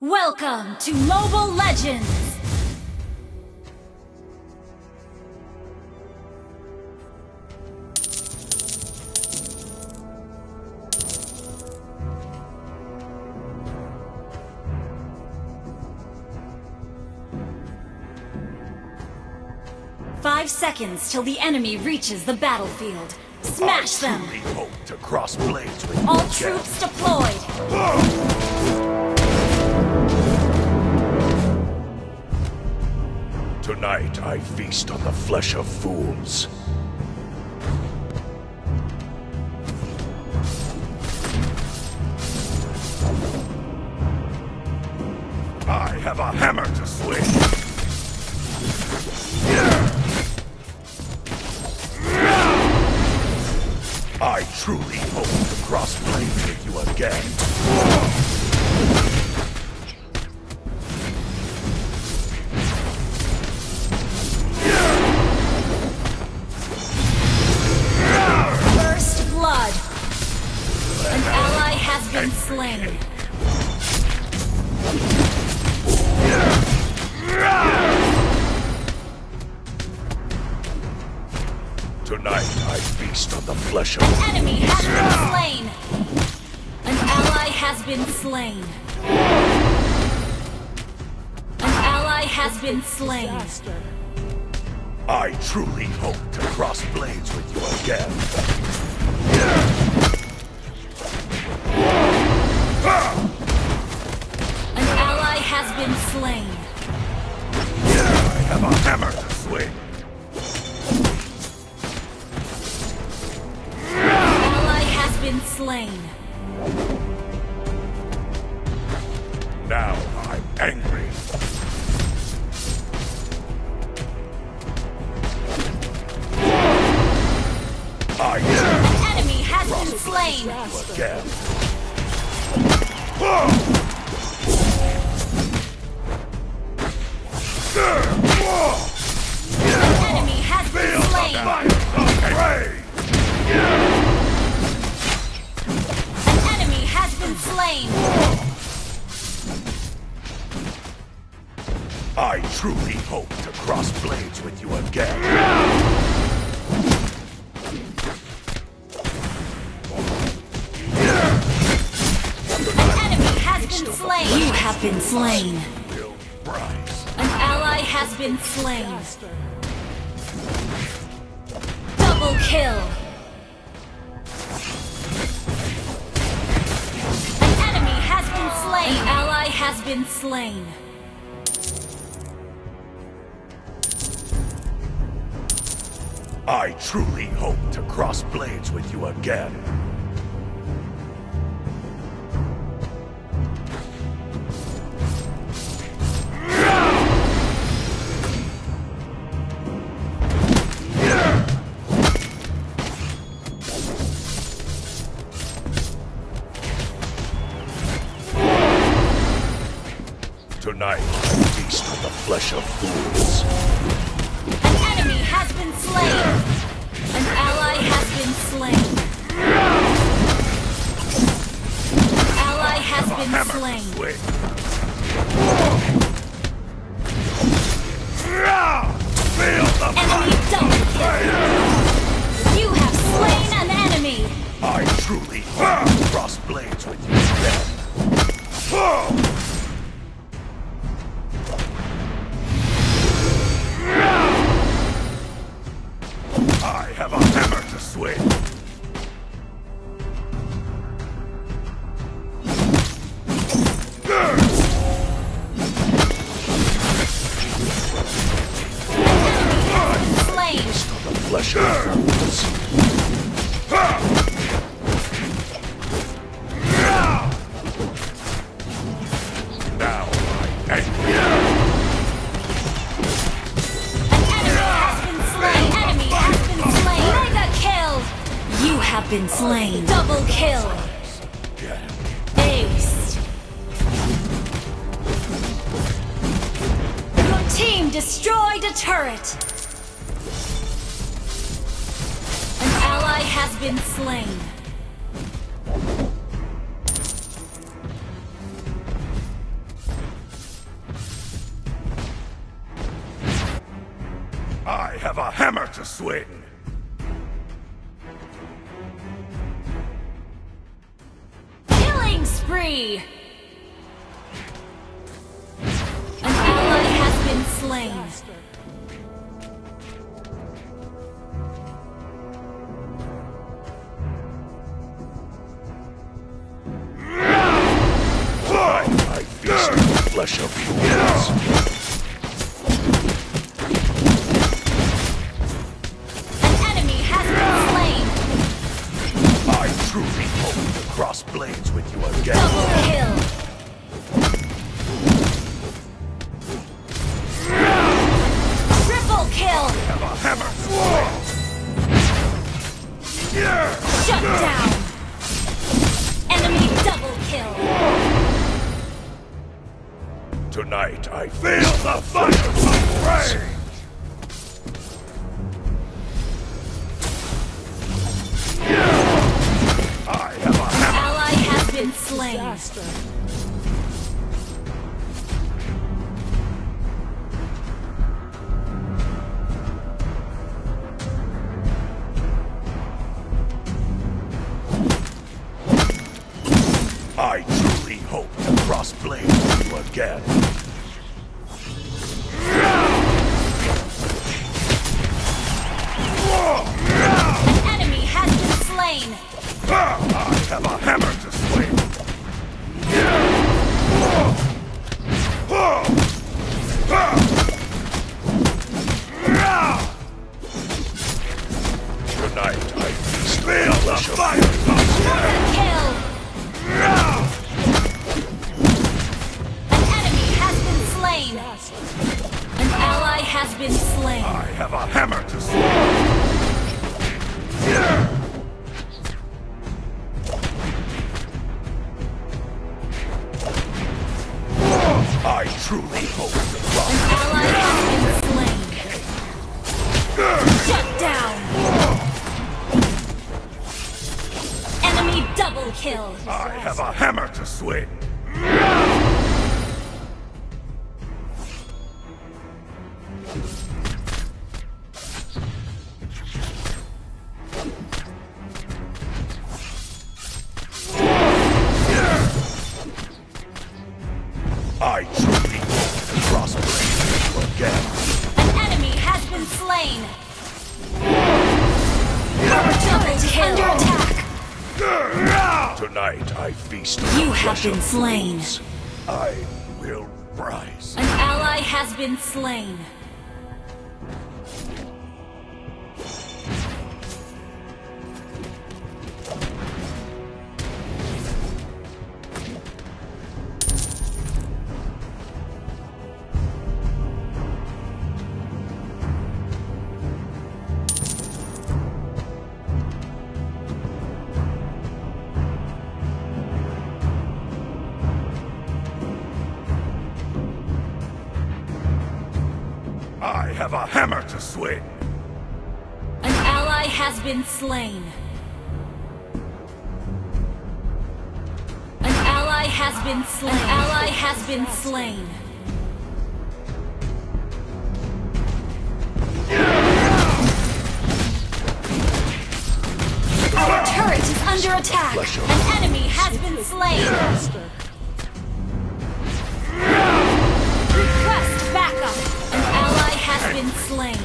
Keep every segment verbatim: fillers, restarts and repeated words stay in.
Welcome to Mobile Legends! Five seconds till the enemy reaches the battlefield. Smash I them! truly hope to cross blades with you All again. troops deployed! Tonight I feast on the flesh of fools. I have a hammer to swing. I truly hope to cross blades with you again. First blood! An ally has been slain. Tonight I feast on the flesh of An enemy has been slain! An ally has been slain. An ally has been slain. I truly hope to cross blades with you again. An ally has been slain. I have a hammer to swing. An ally has been slain. Now I'm angry. I An enemy has cross been slain. blades with you again. An enemy has been slain. An enemy has been slain. I truly hope to cross blades with you again. An enemy has been slain. You have been slain. Will rise. An ally has been slain. Double kill. An enemy has been slain. An ally has been slain. I truly hope to cross blades with you again. Tonight, I feast on the flesh of fools. An enemy has been slain. An ally has been slain. An ally has A been hammer to slain. swing. Feel the Enemy double kill. You have slain an enemy. I truly hope to cross blades with you again. I have a hammer to swing. Slain. The flesh of fools. Now I'm angry. An enemy has been slain. Enemy has been slain. Mega kill. You have been slain. Double kill. Get him. Ace. Your team destroyed a turret. An ally has been slain. I have a hammer to swing! Killing spree! An ally has been slain. I feast on the flesh of fools. Truly hope to cross blades with you again. Double kill! Triple kill! I have a hammer. Shut down! Enemy double kill! Tonight I feel the fire of rage! Been slain. I truly hope to cross blades with you again. An enemy has been slain. I have a hammer to swing. Tonight I feel the fire of kill. An enemy has been slain. An ally has been slain. I have a hammer to swing. I truly hope to cross. An ally has been slain. Shut down. Enemy double kill. I have a hammer to swing. I truly hope to cross blades with you again. An enemy has been slain. Our turret is under attack. Tonight I feast on You the have flesh been of slain. fools. I will rise. An ally has been slain. I have a hammer to swing. An ally has been slain. An ally has been slain. An ally has been slain. Our turret is under attack. An enemy has been slain. Request backup. An ally has been slain.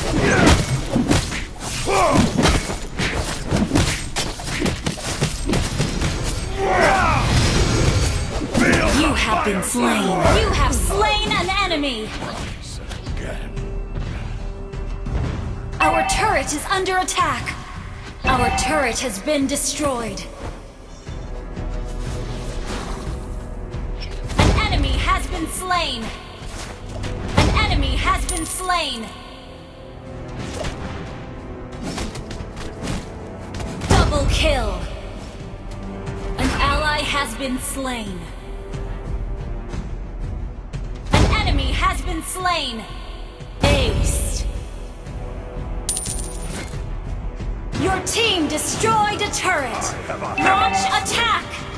You have been slain. You have slain an enemy. Our turret is under attack. Our turret has been destroyed. An enemy has been slain. An enemy has been slain. Double kill. An ally has been slain. An enemy has been slain. Ace. Your team destroyed a turret. Launch attack.